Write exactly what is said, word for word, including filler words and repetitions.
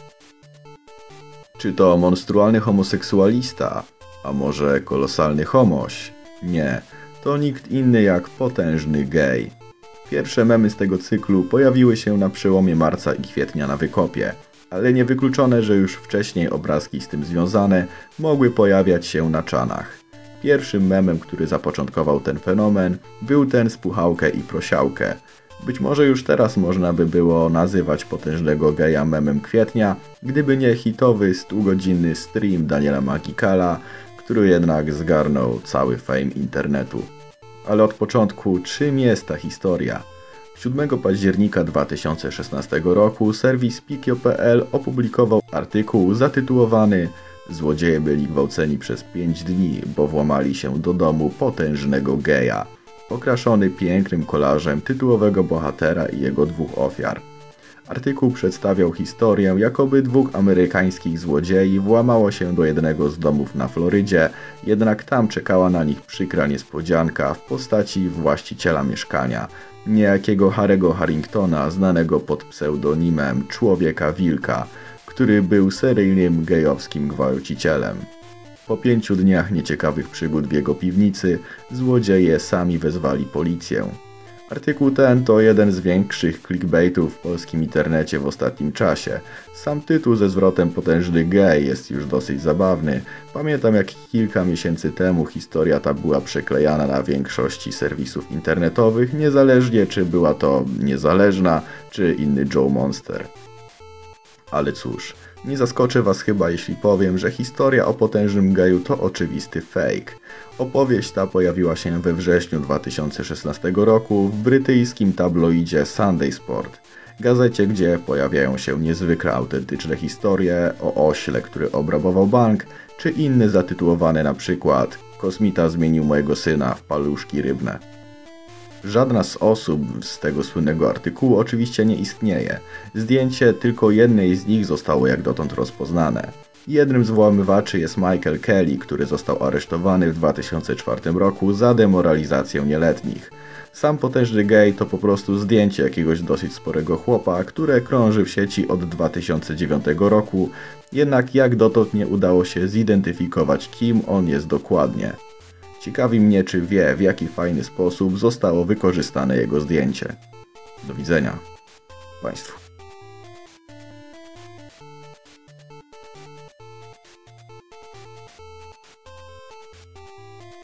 Czy to monstrualny homoseksualista? A może kolosalny homoś? Nie, to nikt inny jak potężny gej. Pierwsze memy z tego cyklu pojawiły się na przełomie marca i kwietnia na Wykopie, ale niewykluczone, że już wcześniej obrazki z tym związane mogły pojawiać się na czanach. Pierwszym memem, który zapoczątkował ten fenomen, był ten z Puchałkę i Prosiałkę. Być może już teraz można by było nazywać potężnego geja memem kwietnia, gdyby nie hitowy stugodzinny stream Daniela Magikala, który jednak zgarnął cały fame internetu. Ale od początku, czym jest ta historia? siódmego października dwa tysiące szesnastego roku serwis Pikio kropka pe el opublikował artykuł zatytułowany "Złodzieje byli gwałceni przez pięć dni, bo włamali się do domu potężnego geja", okraszony pięknym kolażem tytułowego bohatera i jego dwóch ofiar. Artykuł przedstawiał historię, jakoby dwóch amerykańskich złodziei włamało się do jednego z domów na Florydzie, jednak tam czekała na nich przykra niespodzianka w postaci właściciela mieszkania, niejakiego Harry'ego Harringtona, znanego pod pseudonimem Człowieka Wilka, który był seryjnym gejowskim gwałcicielem. Po pięciu dniach nieciekawych przygód w jego piwnicy, złodzieje sami wezwali policję. Artykuł ten to jeden z większych clickbaitów w polskim internecie w ostatnim czasie. Sam tytuł ze zwrotem potężny gej jest już dosyć zabawny. Pamiętam, jak kilka miesięcy temu historia ta była przeklejana na większości serwisów internetowych, niezależnie czy była to Niezależna czy inny Joe Monster. Ale cóż, nie zaskoczę was chyba, jeśli powiem, że historia o potężnym geju to oczywisty fake. Opowieść ta pojawiła się we wrześniu dwa tysiące szesnastego roku w brytyjskim tabloidzie Sunday Sport, gazecie, gdzie pojawiają się niezwykle autentyczne historie o ośle, który obrabował bank, czy inne zatytułowane na przykład "Kosmita zmienił mojego syna w paluszki rybne". Żadna z osób z tego słynnego artykułu oczywiście nie istnieje. Zdjęcie tylko jednej z nich zostało jak dotąd rozpoznane. Jednym z włamywaczy jest Michael Kelly, który został aresztowany w dwa tysiące czwartym roku za demoralizację nieletnich. Sam potężny gej to po prostu zdjęcie jakiegoś dosyć sporego chłopa, które krąży w sieci od dwa tysiące dziewiątego roku, jednak jak dotąd nie udało się zidentyfikować, kim on jest dokładnie. Ciekawi mnie, czy wie, w jaki fajny sposób zostało wykorzystane jego zdjęcie. Do widzenia Państwu.